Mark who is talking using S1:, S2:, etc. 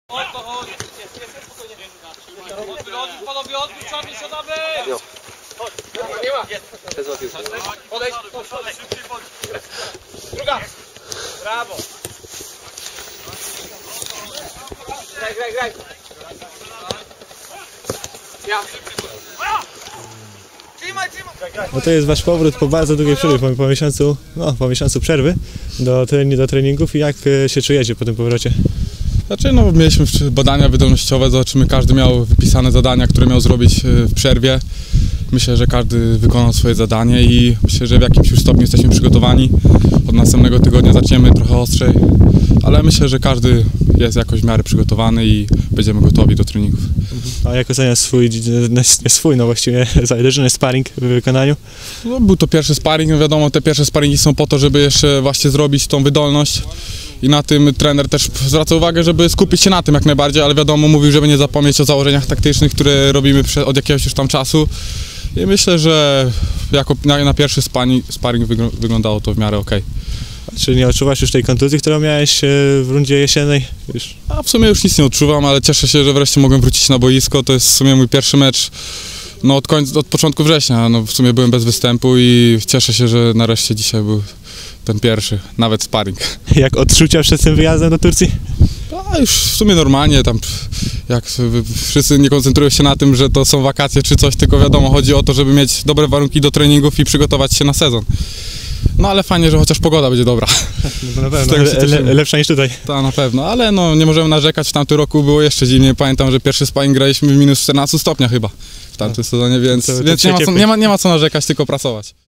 S1: Panowie, odpuszczamy, siadamy!
S2: Nie ma!
S1: Podejdź! Druga! Brawo!
S2: Graj! Ja! Trzymaj!
S3: No to jest wasz powrót po bardzo długiej przerwie, po miesiącu przerwy do treningów. I jak się czujecie po tym powrocie?
S4: Znaczy, no, mieliśmy badania wydolnościowe, zobaczymy, każdy miał wypisane zadania, które miał zrobić w przerwie. Myślę, że każdy wykonał swoje zadanie i myślę, że w jakimś już stopniu jesteśmy przygotowani. Od następnego tygodnia zaczniemy trochę ostrzej, ale myślę, że każdy jest jakoś w miarę przygotowany i będziemy gotowi do treningów.
S3: A jak oceniasz właściwie zależny sparring w wykonaniu?
S4: No, był to pierwszy sparring, no wiadomo, te pierwsze sparingi są po to, żeby jeszcze właśnie zrobić tą wydolność. I na tym trener też zwraca uwagę, żeby skupić się na tym jak najbardziej, ale wiadomo, mówił, żeby nie zapomnieć o założeniach taktycznych, które robimy od jakiegoś już tam czasu. I myślę, że jako na pierwszy sparring wyglądało to w miarę okej.
S3: Czy nie odczuwasz już tej kontuzji, którą miałeś w rundzie jesiennej?
S4: A w sumie już nic nie odczuwam, ale cieszę się, że wreszcie mogłem wrócić na boisko. To jest w sumie mój pierwszy mecz od początku września. No, w sumie byłem bez występu i cieszę się, że nareszcie dzisiaj był ten pierwszy, nawet sparring.
S3: Jak odczucia przed tym wyjazdem do Turcji?
S4: A już w sumie normalnie, tam jak wszyscy nie koncentrują się na tym, że to są wakacje czy coś, tylko wiadomo, chodzi o to, żeby mieć dobre warunki do treningów i przygotować się na sezon. No ale fajnie, że chociaż pogoda będzie dobra.
S3: No na pewno, lepsza niż tutaj.
S4: Tak, na pewno, ale no nie możemy narzekać, w tamtym roku było jeszcze zimniej. Pamiętam, że pierwszy sparring graliśmy w minus 14 stopnia chyba w tamtym sezonie, więc nie ma co narzekać, tylko pracować.